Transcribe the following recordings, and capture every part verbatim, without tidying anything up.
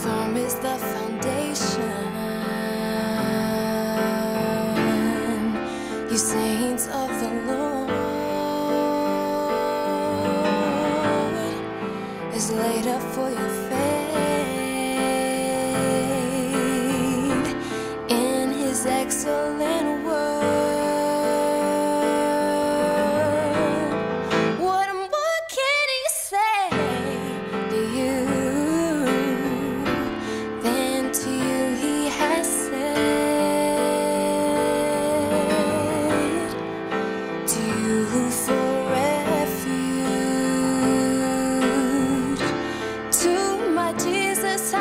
firm is the foundation. You saints of the Lord is laid up for your fate in His excellent word. What more can He say to you than to you He has said? To you who for refuge to my Jesus I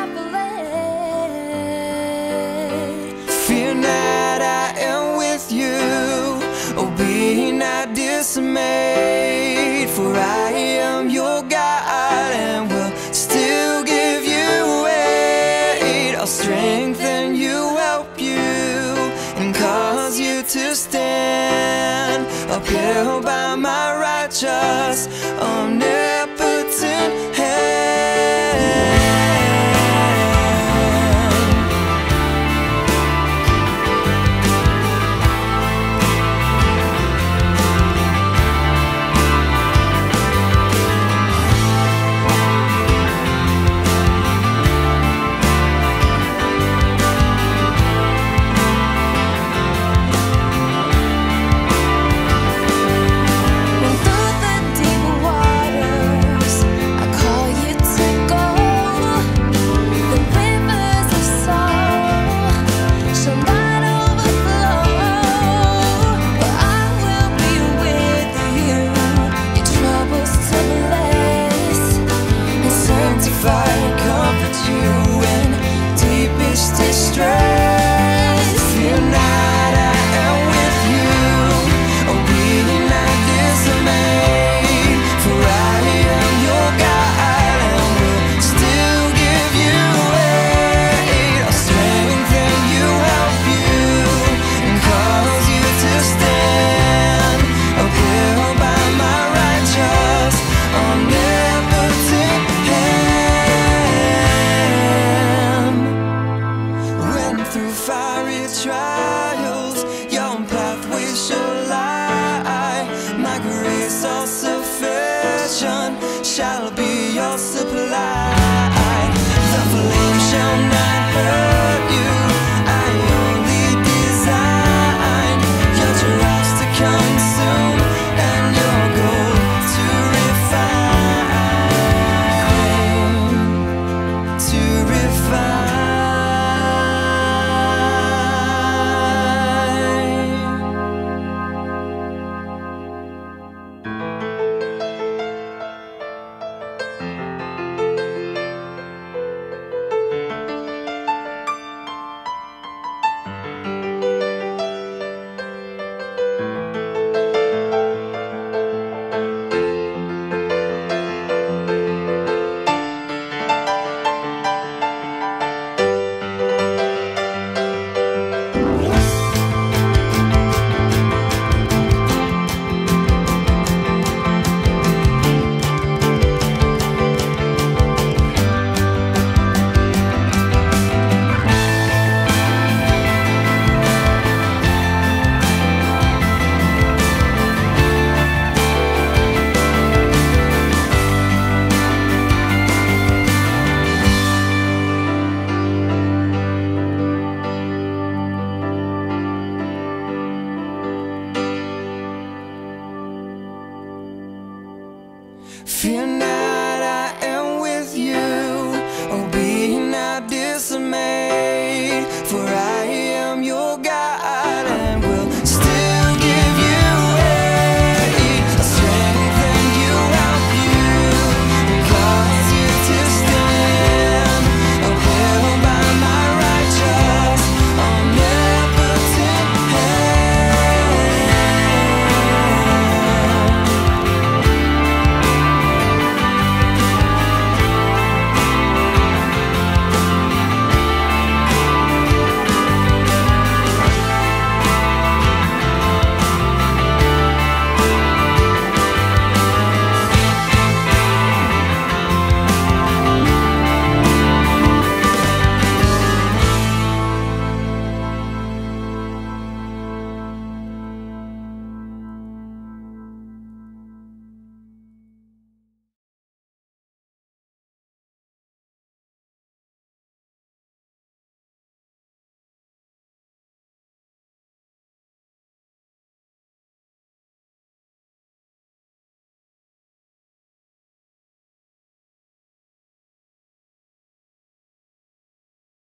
fled. Fear not, I am with you. Oh, be not dismayed, for I am your God and will still give you aid. I'll strengthen you, help you, and cause you to stand, upheld by my righteous omnipotence.